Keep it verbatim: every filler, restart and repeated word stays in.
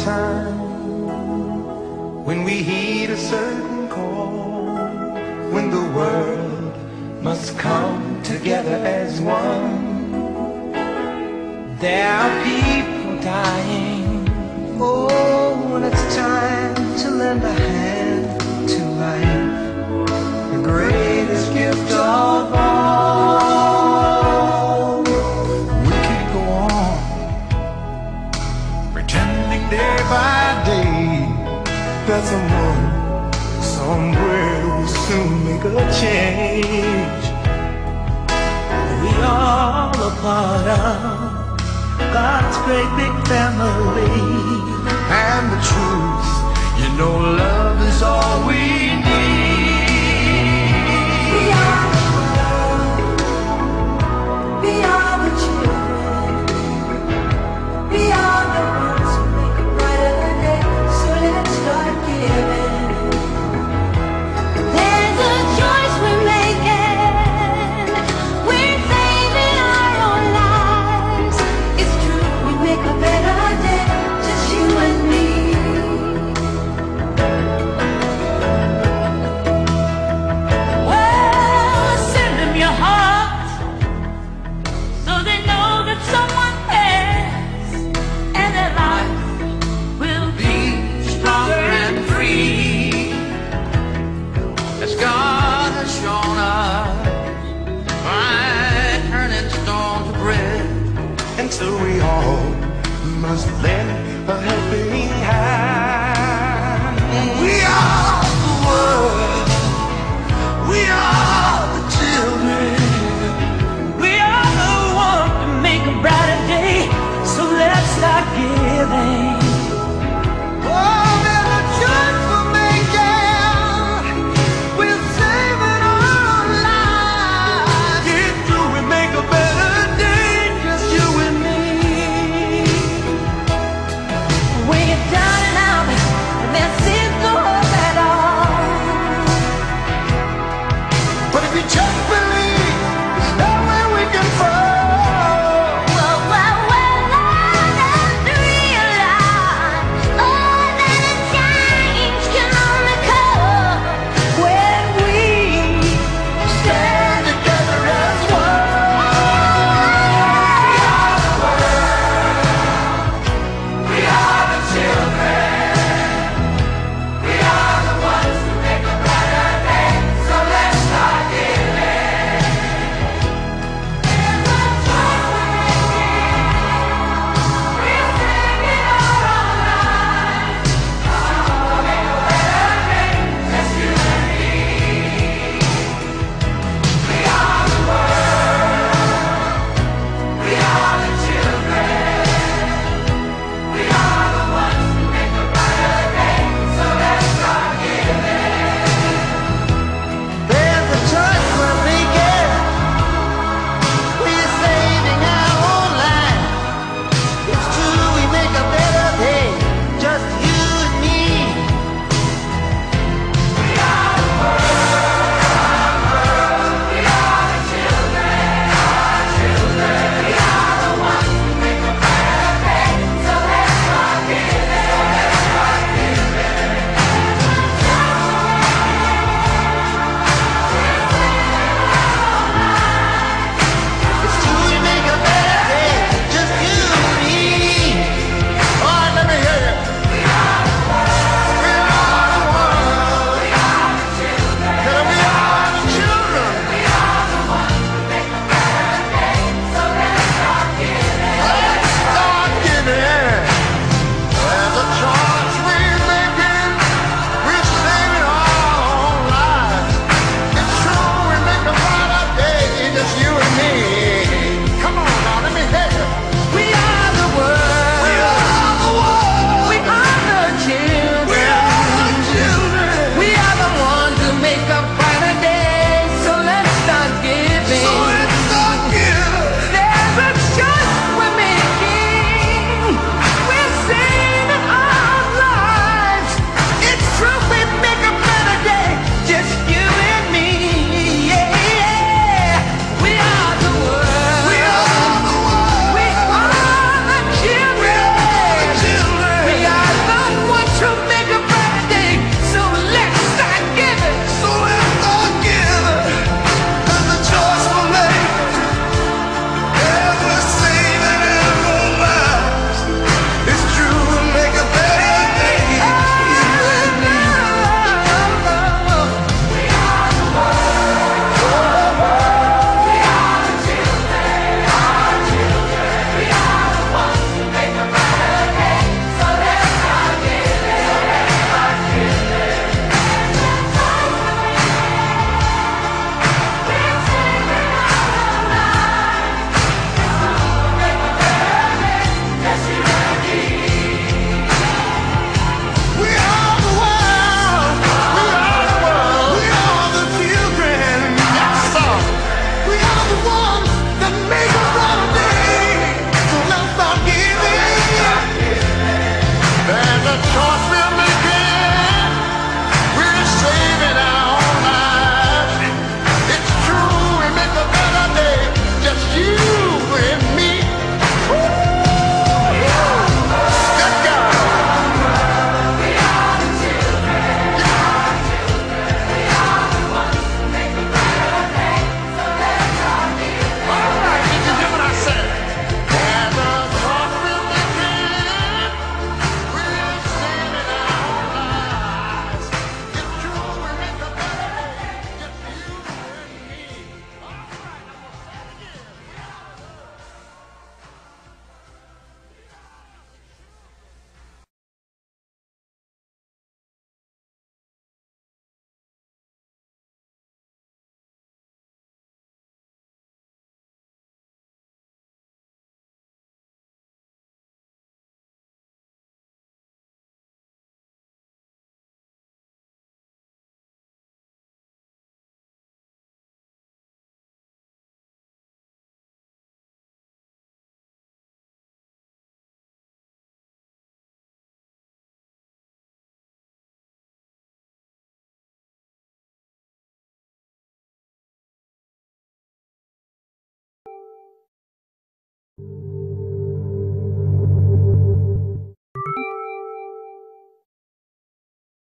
time when we heed a certain call, when the world must come together as one. There are people dying. Oh, when it's time to lend a hand to life, the greatest gift of all. We can't go on pretending day by day that someone somewhere will soon make a change. We all a part of God's great big family, and the truth, you know, love is all we need. We are the world, we are the children, we are the ones who make a brighter day, so let's start giving. There's a choice we're making, we're saving our own lives. It's true, we make a better day, just you and me. Well, send them your heart, so they know that someone cares, and their life will be stronger and free, as God has shown us by turning stone to bread. And so we all must lend a helping hand. We are the world, we are the children, we are the one to make a brighter day, so let's start giving. Oh, there's a choice we're making, we're saving our lives. It's true, we make a better day, just you and me. short